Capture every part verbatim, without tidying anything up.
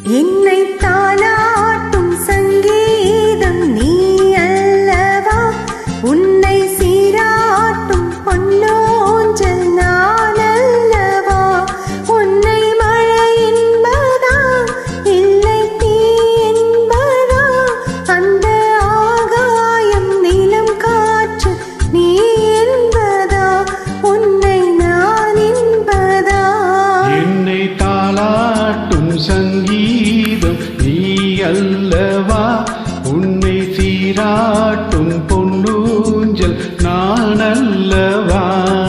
என்னை தாலாட்டும் சங்கீதம் நீ அல்லவா, உன்னை சீராட்டும் பொன்னோஞ்சல் நான் அல்லவா. உன்னை மழை என்பதா இல்லை தீ என்பதா, அந்த ஆகாயம் நிலம் காற்று நீ என்பதா, உன்னை நான் என்பதா. என்னை தாலாட்டும் சங்கீதம் நீ அல்லவா, உன்னை சீராட்டும் பொன்னூஞ்சல் நான் அல்லவா.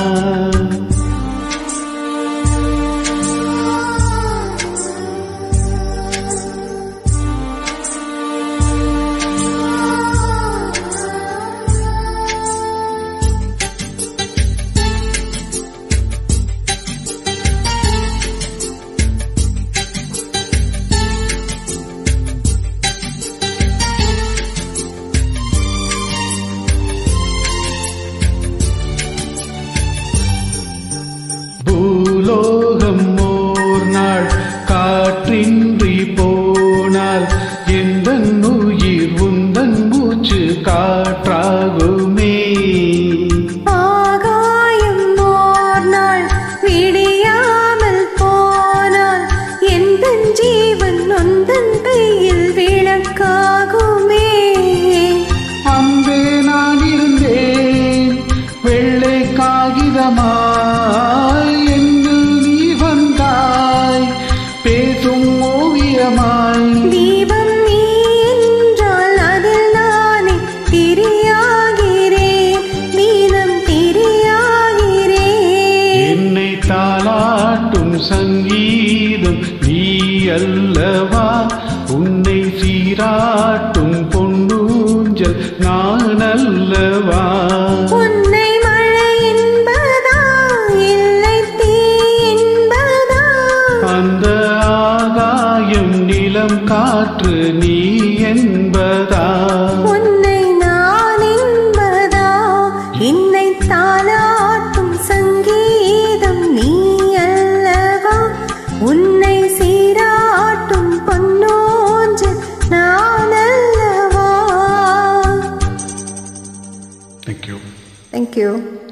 பூலோகம் ஓர் நாள் காற்றின்றி போனால் எந்தன் உயிர் உந்தன் மூச்சு காற்றாகுமே. ஆகாயம் ஓர் நாள் விடியாமல் போனால் எந்தன் ஜீவன் உந்தன் கையில் விளக்காகுமே. அன்பே நான் இருந்தேன் வெள்ளை காகிதமா, தீபம் நீ என்றால் அதில் நானே திரியாகிறேன், தீனம் திரியாகிறேன். என்னை தாலாட்டும் சங்கீதம் நீ அல்லவா, உன்னை சீராட்டும் பொன்னூஞ்சல் நான் அல்லவா. உன்னை மழை என்பதா இல்லை தீ என்பதா, அந்த நிலம் காற்று நீ என்பதா, உன்னை நான் என்பதா. என்னை தாலாட்டும் சங்கீதம் நீ அல்லவா, உன்னை சீராட்டும் பொன்னோஞ்சல் நான் அல்லவா. Thank you. Thank you.